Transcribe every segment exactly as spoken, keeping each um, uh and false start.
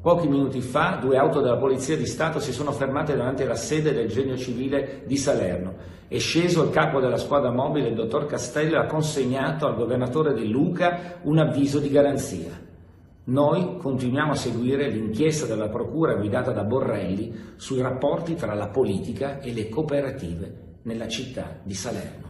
Pochi minuti fa due auto della Polizia di Stato si sono fermate davanti alla sede del Genio Civile di Salerno. È sceso il capo della squadra mobile, il dottor Castello, e ha consegnato al governatore De Luca un avviso di garanzia. Noi continuiamo a seguire l'inchiesta della Procura guidata da Borrelli sui rapporti tra la politica e le cooperative nella città di Salerno.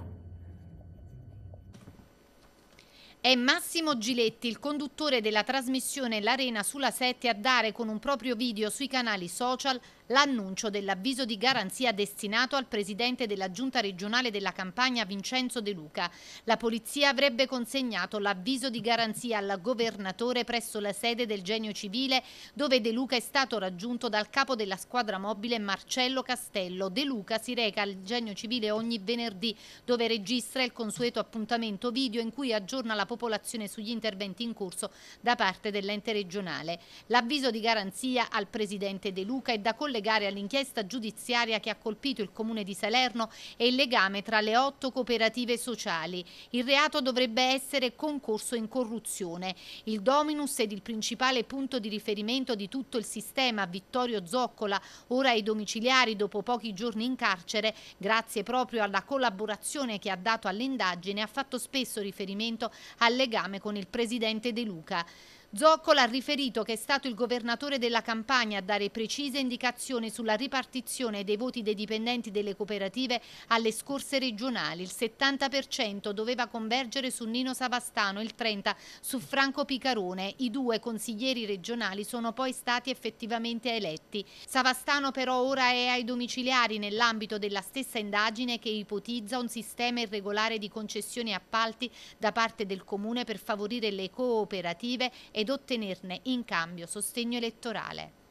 È Massimo Giletti, il conduttore della trasmissione L'Arena sulla sette, a dare con un proprio video sui canali social l'annuncio dell'avviso di garanzia destinato al presidente della Giunta regionale della Campania, Vincenzo De Luca. La polizia avrebbe consegnato l'avviso di garanzia al governatore presso la sede del Genio Civile, dove De Luca è stato raggiunto dal capo della squadra mobile Marcello Castello. De Luca si reca al Genio Civile ogni venerdì, dove registra il consueto appuntamento video in cui aggiorna la popolazione sugli interventi in corso da parte dell'ente regionale. L'avviso di garanzia al presidente De Luca è da collegare all'inchiesta giudiziaria che ha colpito il comune di Salerno e il legame tra le otto cooperative sociali. Il reato dovrebbe essere concorso in corruzione. Il dominus ed il principale punto di riferimento di tutto il sistema, Vittorio Zoccola, ora ai domiciliari dopo pochi giorni in carcere, grazie proprio alla collaborazione che ha dato all'indagine, ha fatto spesso riferimento al legame con il presidente De Luca. Zoccola ha riferito che è stato il governatore della Campania a dare precise indicazioni sulla ripartizione dei voti dei dipendenti delle cooperative alle scorse regionali. Il settanta per cento doveva convergere su Nino Savastano, il trenta per cento su Franco Picarone. I due consiglieri regionali sono poi stati effettivamente eletti. Savastano però ora è ai domiciliari nell'ambito della stessa indagine che ipotizza un sistema irregolare di concessioni e appalti da parte del comune per favorire le cooperative ed ottenerne in cambio sostegno elettorale.